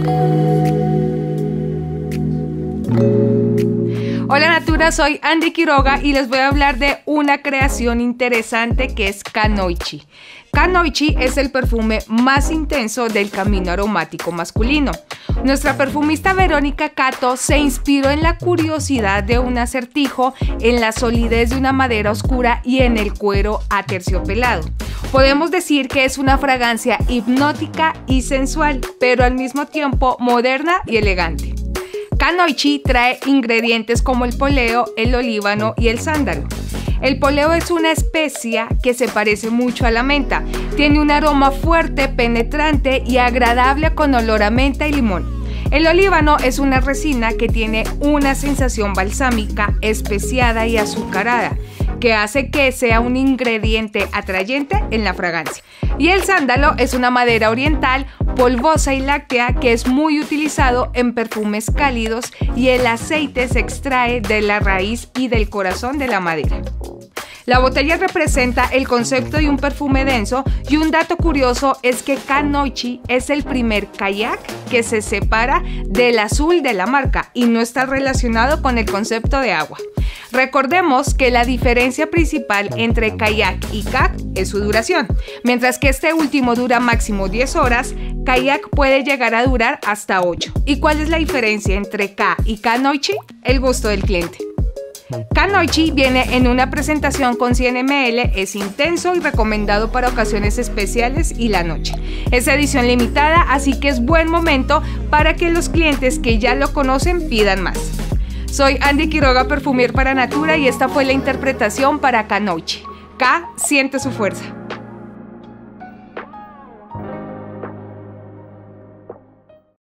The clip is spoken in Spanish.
Hola Natura, soy Andy Quiroga y les voy a hablar de una creación interesante que es Kanoichi. Kanoichi es el perfume más intenso del camino aromático masculino. Nuestra perfumista Verónica Catto se inspiró en la curiosidad de un acertijo, en la solidez de una madera oscura y en el cuero aterciopelado. Podemos decir que es una fragancia hipnótica y sensual, pero al mismo tiempo moderna y elegante. Kanoichi trae ingredientes como el poleo, el olíbano y el sándalo. El poleo es una especia que se parece mucho a la menta. Tiene un aroma fuerte, penetrante y agradable con olor a menta y limón. El olíbano es una resina que tiene una sensación balsámica, especiada y azucarada, que hace que sea un ingrediente atrayente en la fragancia. Y el sándalo es una madera oriental, polvosa y láctea que es muy utilizado en perfumes cálidos, y el aceite se extrae de la raíz y del corazón de la madera. La botella representa el concepto de un perfume denso, y un dato curioso es que Kanoichi es el primer kayak que se separa del azul de la marca y no está relacionado con el concepto de agua. Recordemos que la diferencia principal entre kayak y kak es su duración. Mientras que este último dura máximo 10 horas, kayak puede llegar a durar hasta 8. ¿Y cuál es la diferencia entre K y Kanoichi? El gusto del cliente. Kanoichi viene en una presentación con 100 ml, es intenso y recomendado para ocasiones especiales y la noche. Es edición limitada, así que es buen momento para que los clientes que ya lo conocen pidan más. Soy Andy Quiroga, perfumier para Natura, y esta fue la interpretación para Kanoichi. K siente su fuerza.